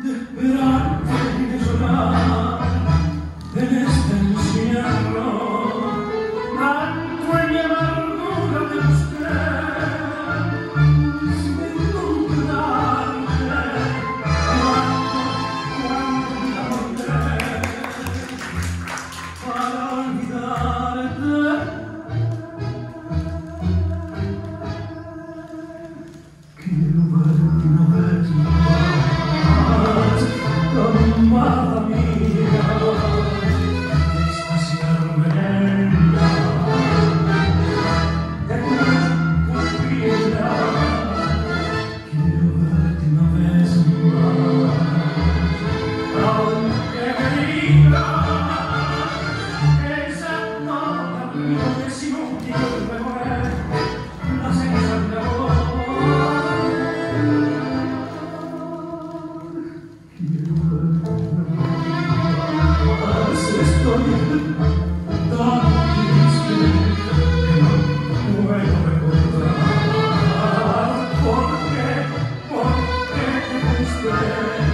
de esperarte y de llorar en este encierro, tanto en mi amargura de usted, sin encontrarte, cuando la para olvidarte. Quiero verte una vez más, amada mía, extasiarme en ella, de tu vida. Quiero verte una vez más, aunque me digas esa nota mía es inútil, me muere la sensación de amor. Estoy tan triste que no puedo recordar por qué te fuiste.